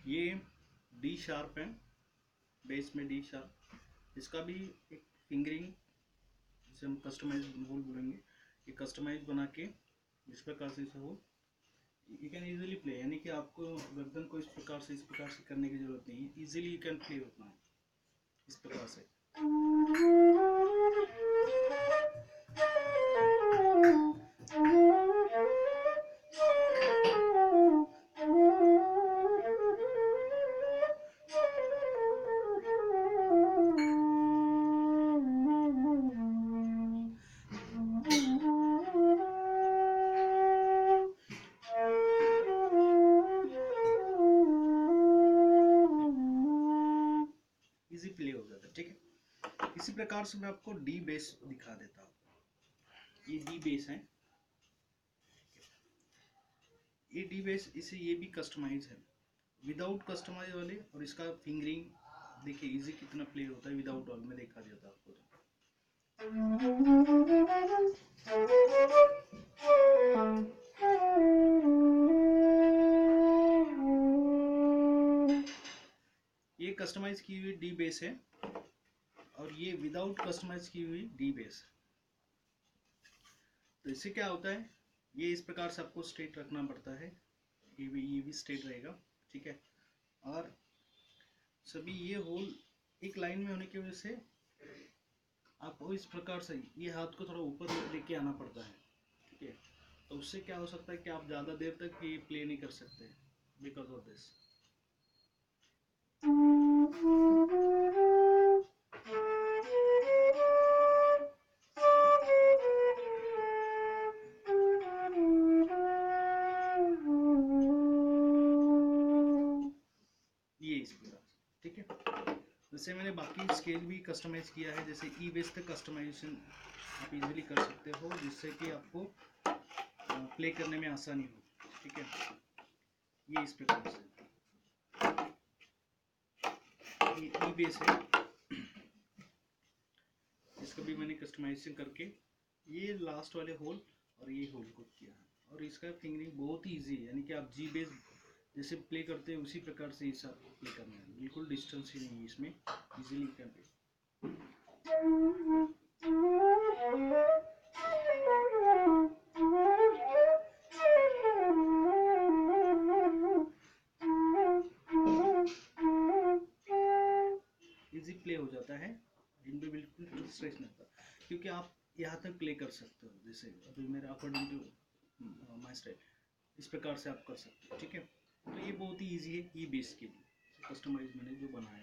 ये D sharp है, base में डी शार्प। इसका भी एक फिंगरिंग जिसे हम कस्टमाइज होल बोलेंगे, ये कस्टमाइज बना के इस प्रकार से इसे हो यू कैन इजीली प्ले, यानी कि आपको गर्दन को इस प्रकार से करने की जरूरत नहीं है, इजीली यू कैन प्ले होता है इस प्रकार से। इजी प्ले हो जाता है, ठीक है। इसी प्रकार से मैं आपको डी बेस दिखा देता हूँ। ये डी बेस है, ये डी बेस, इसे ये भी कस्टमाइज है विदाउट कस्टमाइज वाले, और इसका फिंगरिंग देखिए इजी कितना प्ले होता है विदाउट ऑल में, देखा देता आपको तो। ये कस्टमाइज की हुई डी बेस है और ये विदाउट कस्टमाइज की हुई डी बेस। तो इससे क्या होता है, ये इस प्रकार से आपको स्ट्रेट रखना पड़ता है, ये भी स्ट्रेट रहेगा, ठीक है। और सभी ये होल एक लाइन में होने की वजह से आपको इस प्रकार से ये हाथ को थोड़ा ऊपर लेके आना पड़ता है, ठीक है। तो उससे क्या हो सकता है कि आप ज़्यादा देर तक ये प्ले नहीं कर सकते बिकॉज ऑफ दिस। ये इस प्रकार, ठीक है। जैसे मैंने बाकी स्केल भी कस्टमाइज किया है, जैसे ई बेस तक कस्टमाइजेशन आप इजीली कर सकते हो, जिससे कि आपको प्ले करने में आसानी हो, ठीक है। ये इस प्रकार से ये ई बेस है, इसका भी मैंने कस्टमाइजेशन करके ये लास्ट वाले होल और ये होल को किया है। और इसका फिंगरिंग बहुत ही ईजी है, यानी कि आप जी बेस जैसे प्ले करते हैं उसी प्रकार से इसे आपको प्ले करना है, बिल्कुल डिस्टेंस ही नहीं है इसमें, easily can play. Easy play हो जाता है, इनमें बिल्कुल स्ट्रेस नहीं होता, क्योंकि आप यहाँ तक प्ले कर सकते हो, जैसे अभी मेरे अकॉर्डिंग टू माय स्टाइल इस प्रकार से आप कर सकते हो, ठीक है। तो ये बहुत ही ईजी है ई बेस के लिए, कस्टमाइज मैंने जो बनाया